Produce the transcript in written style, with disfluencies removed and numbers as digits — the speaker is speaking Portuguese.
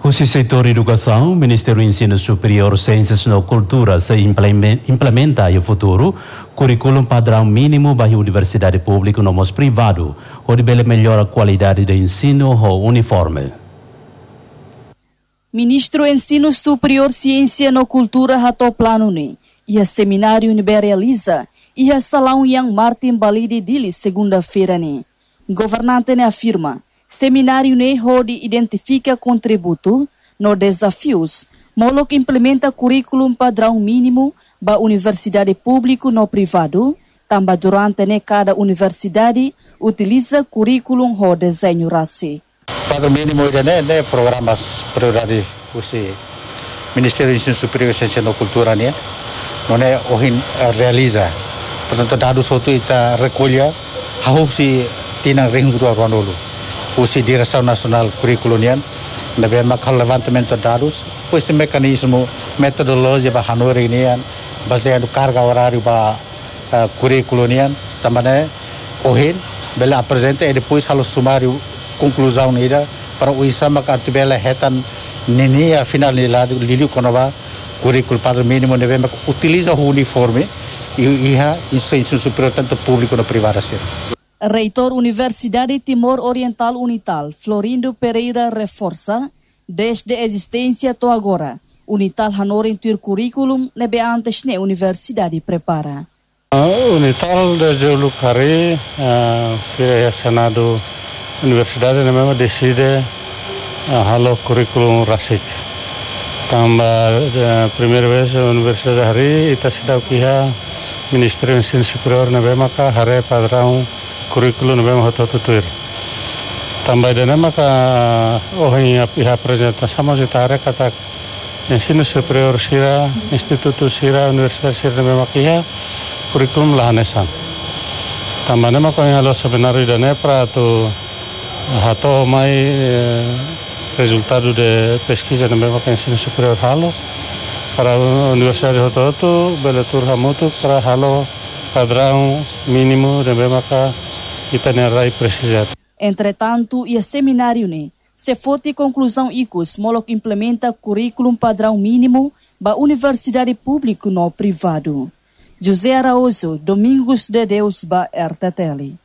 O setor educação, o Ministério do Ensino Superior, Ciências e Cultura se implementa no futuro currículo padrão mínimo para a universidade pública no nosso privado, onde melhora a qualidade do ensino e uniforme. Ministro do Ensino Superior, Ciência e Cultura hato plano ne, e a seminário nibe realiza, e a salão yang Martin Balidi dili segunda-feira ne. Governante ne afirma, seminário ne hode identifica contributo no desafios, molok implementa currículo padrão mínimo ba universidade público no privado, também durante ne cada universidade utiliza currículo ho desenho raci. Padrão mínimo é programas prioridade o Ministério do Ensino Superior, Ciência e Cultura ne, não é realiza. Portanto, dados itu kita recolha, hau si tinang ringgru ronolo. Usi Direção Nacional Curriculum nabe makal levantamento de dados, pois mecanismo metodologia ba hanori nian, baseado carga horário ba curriculum também ohin bela apresenta e depois halo sumário conclusão nida para o isama ka tibela hetan nini a final nila liliu konova currículo padrão mínimo nabe mak utiliza o uniforme e ensino superior tanto público no privado assim. Reitor Universidade Timor Oriental Unital, Florindo Pereira, reforça, desde a existência até agora, Unital Hanor intuir currículum, nebe antes ne Universidade prepara. Unital desde o Lucari, a Senado Universidade mesmo decide halo currículum rasik. Tambah primeira vez a Universidade hari ita sidau kiha Ministério do Ensino Superior nebe maka hare padrão currículo nebe hoto tutur. Também dana maka ohin a apresentação mas itare kata ensino superior sira instituto sira universidade sira nebe makia curriculum lahanesan. Também dana maka halo seminário dana para tu hato mai resultado de pesquisa nebe maka ensino superior halo para a universidade hoto beletur hamutu para halo padrão mínimo nebe maka kita nerai precisar. Entretanto, e a seminário ne, se fote conclusão ICUS, molok implementa currículo padrão mínimo ba universidade público no privado. José Araújo, Domingos de Deus ba RTTL.